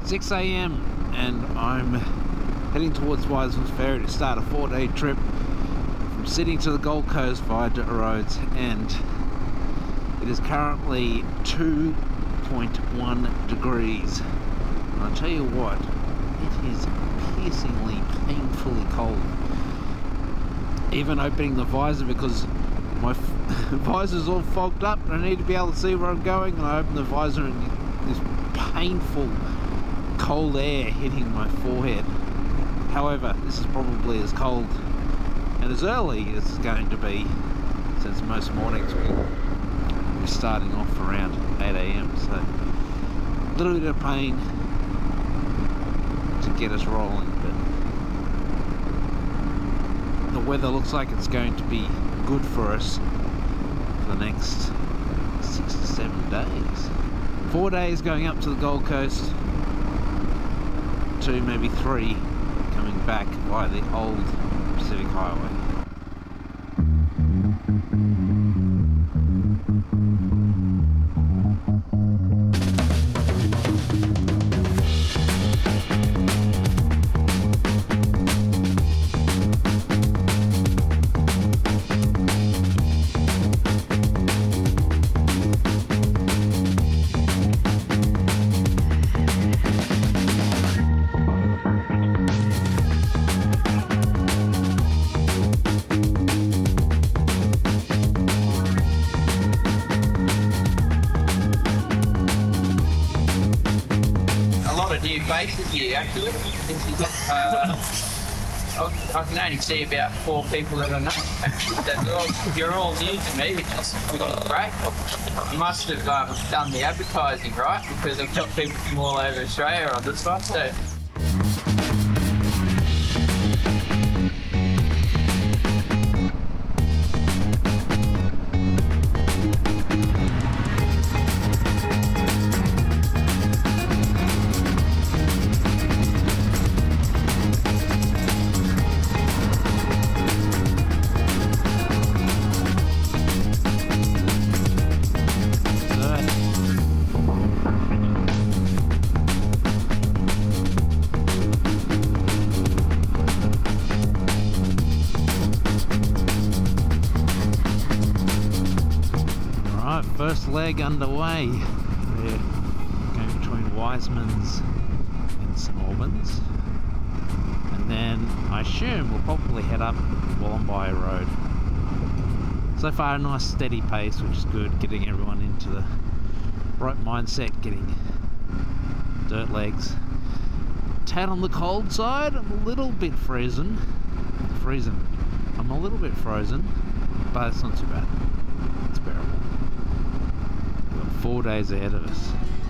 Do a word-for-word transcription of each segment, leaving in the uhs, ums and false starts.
six A M and I'm heading towards Wiseman's Ferry to start a four day trip from Sydney to the Gold Coast via dirt roads, and it is currently two point one degrees. And I'll tell you what, it is piercingly, painfully cold. Even opening the visor, because my visor's all fogged up and I need to be able to see where I'm going, and I open the visor and this painful cold air hitting my forehead. However, this is probably as cold and as early as it's going to be, since most mornings we're starting off around eight A M, so a little bit of pain to get us rolling, but the weather looks like it's going to be good for us for the next six to seven days. Four days going up to the Gold Coast, two, maybe three coming back via the old Pacific Highway. Faces here actually. Uh, I can only see about four people that I know. They're all, you're all new to me, which is great. I must have um, done the advertising right, because I've got people from all over Australia on this one. So. First leg underway. We're going between Wiseman's and St Albans, and then I assume we'll probably head up Wollombi Road. So far a nice steady pace, which is good, getting everyone into the right mindset, getting dirt legs. Tad on the cold side, I'm a little bit frozen. Freezing. I'm a little bit frozen, but it's not too bad. It's bearable. Four days ahead of us.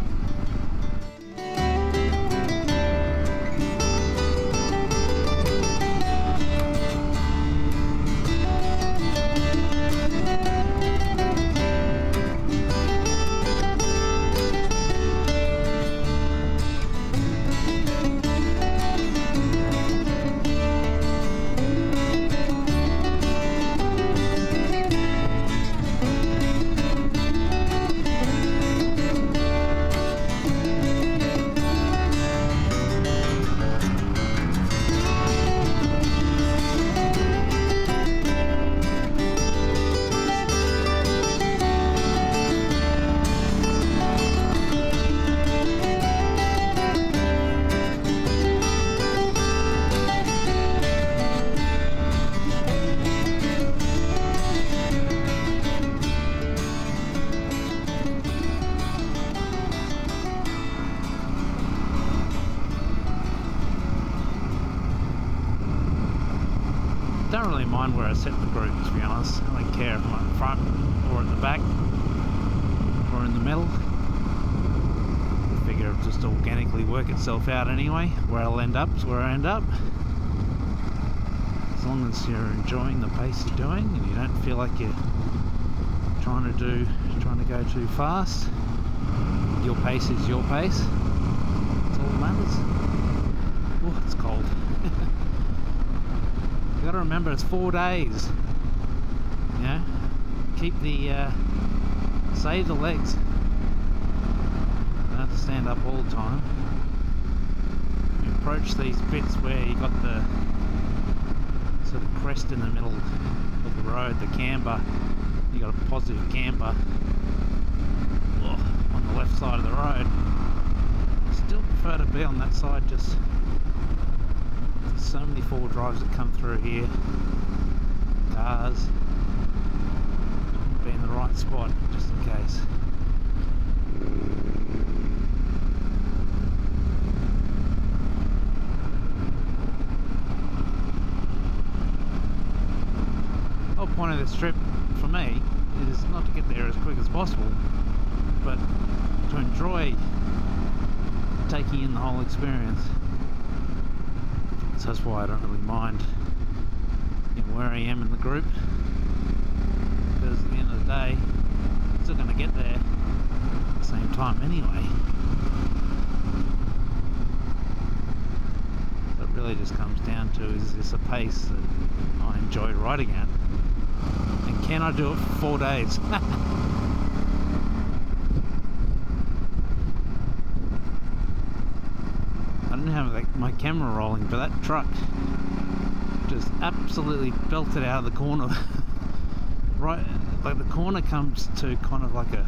Don't really mind where I set the group, to be honest. I don't care if I'm at the front or at the back or in the middle. I figure it'll just organically work itself out anyway. Where I'll end up is where I end up. As long as you're enjoying the pace you're doing and you don't feel like you're trying to do, trying to go too fast. Your pace is your pace. That's all that matters. Oh, it's cold. You gotta remember, it's four days. You know, keep the uh, save the legs. Don't have to stand up all the time. approach these bits where you got the sort of crest in the middle of the road, the camber, you got a positive camber oh, on the left side of the road. I still prefer to be on that side, just there's so many four drives that come through here, cars, be in the right spot just in case. The whole point of this trip for me is not to get there as quick as possible, but to enjoy taking in the whole experience. So that's why I don't really mind, you know, where I am in the group, because at the end of the day I'm still going to get there at the same time anyway. So it really just comes down to, is this a pace that I enjoy riding at, and can I do it for four days? I didn't have like my camera rolling, but that truck just absolutely belted out of the corner. Right, like the corner comes to kind of like a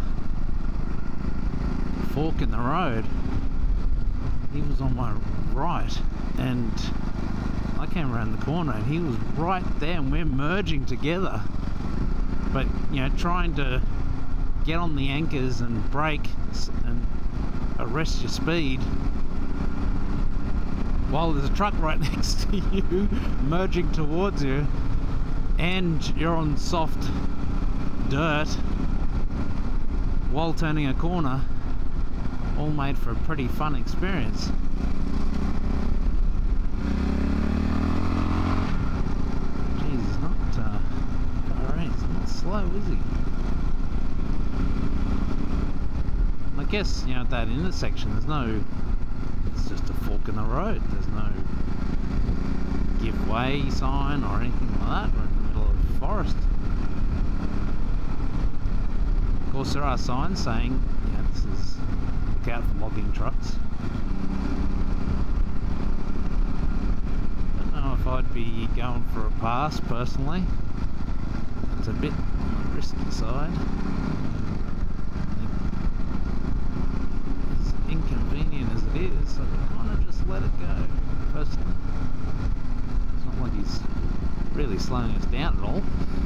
fork in the road. He was on my right, and I came around the corner, and he was right there, and we're merging together. But you know, trying to get on the anchors and brake and arrest your speed while there's a truck right next to you merging towards you, and you're on soft dirt while turning a corner, all made for a pretty fun experience. Jeez, he's not uh, far in, he's not slow, is he? And I guess, you know, at that intersection there's no, it's just a fork in the road, there's no give way sign or anything like that. We're in the middle of the forest. Of course there are signs saying, you know, this is, look out for logging trucks. Don't know if I'd be going for a pass personally. It's a bit on the risky side. As inconvenient as it is, I can kind of just let it go personally. It's not like he's really slowing us down at all.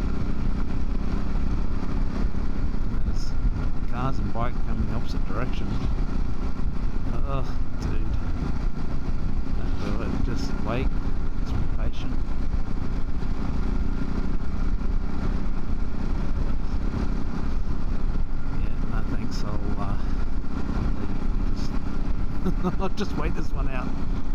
And there's cars and bikes coming the opposite direction. Oh, dude. Don't do it. Just wait. Just be patient. Yeah, no thanks. I'll, uh, I'll, just I'll just wait this one out.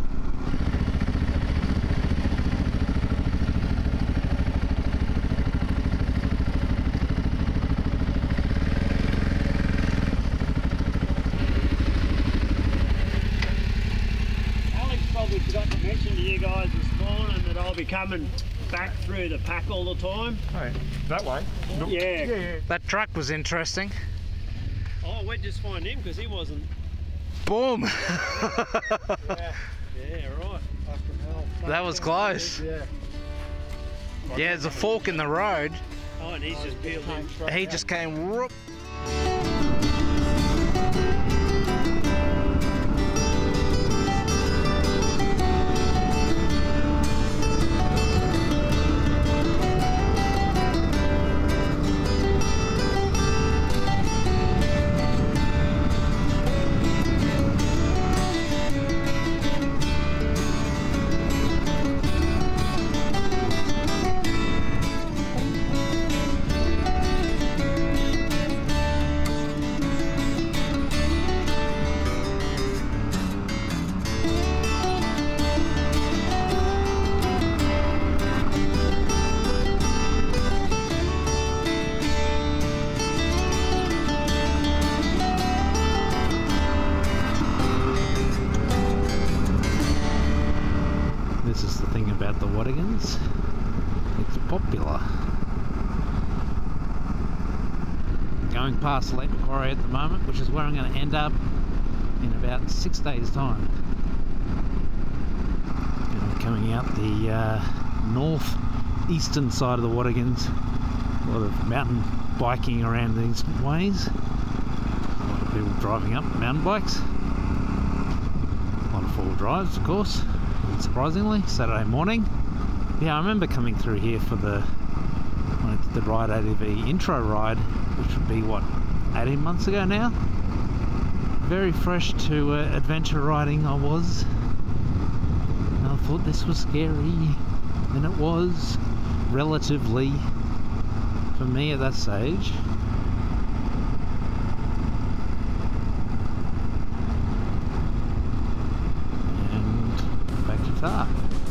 Forgot to mention to you guys this morning that I'll be coming back through the pack all the time. Oh, that way? Yeah. yeah, yeah. That truck was interesting. Oh, we'd just find him because he wasn't. Boom! yeah. yeah, right. Fucking hell. That was close. Yeah. Yeah, there's a fork in the road. Oh, and he's just peeled in. He just came whoop. About the Wattigans, it's popular. Going past Lake Macquarie at the moment, which is where I'm going to end up in about six days time. coming out the uh, north eastern side of the Watergans. A lot of mountain biking around these ways. A lot of people driving up mountain bikes. A lot of four-wheel drives, of course, unsurprisingly. Saturday morning. Yeah, I remember coming through here for the when I did the Ride A T V intro ride, which would be what, eighteen months ago now. Very fresh to uh, adventure riding I was. And I thought this was scary, and it was, relatively, for me at that stage. And back to tar.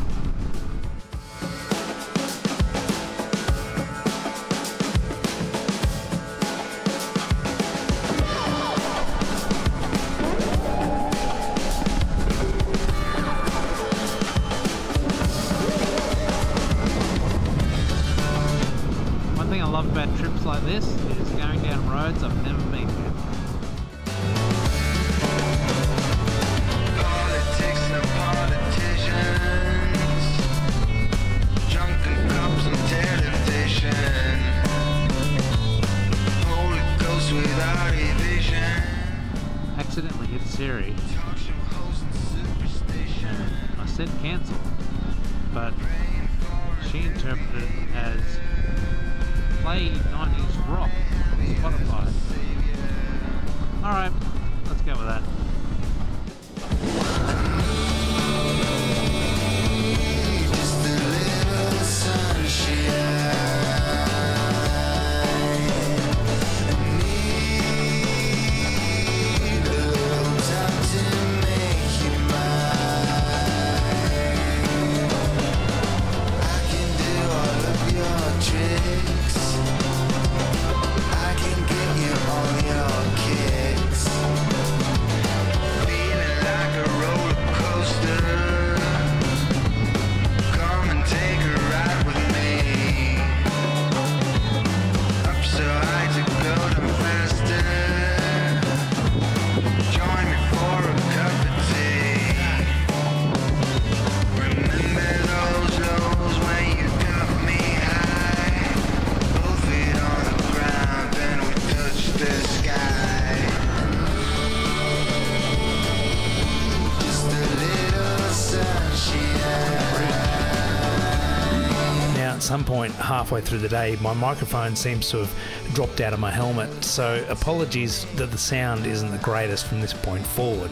About trips like this is going down roads I've never been to. Politics and politicians, drunken cops and television, Holy Ghost without a vision. Accidentally hit Siri. I said cancel, but she interpreted it as play nineties rock on Spotify. Alright, let's go with that. Just a little sunshine. Need a little time to make you mine. I can do all of your tricks. I can get you on your kicks. Feeling like a roller coaster. Come and take a ride with me. Up so high to go no faster. Join me for a cup of tea. Remember those lows when you got me high. Both feet on the ground and we touched the sky. Just a little sunshine. Now, at some point halfway through the day, my microphone seems to have dropped out of my helmet, so apologies that the sound isn't the greatest from this point forward.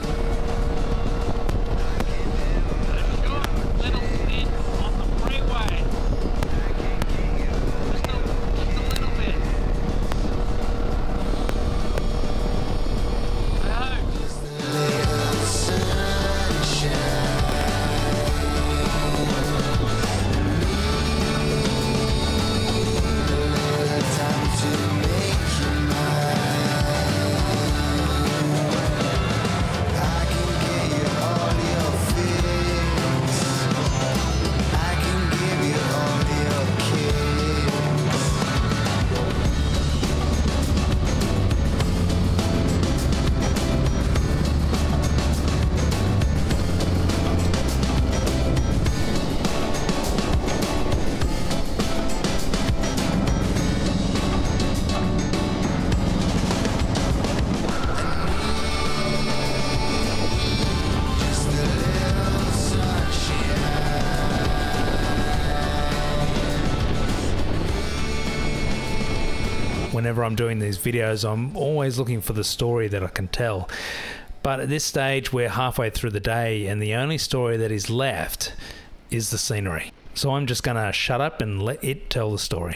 Whenever I'm doing these videos, I'm always looking for the story that I can tell. But at this stage, we're halfway through the day, and the only story that is left is the scenery. So I'm just going to shut up and let it tell the story.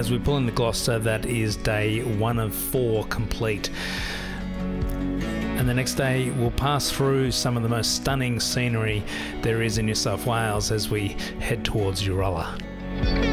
as we pull into Gloucester, that is day one of four complete. And the next day we'll pass through some of the most stunning scenery there is in New South Wales as we head towards Uralla.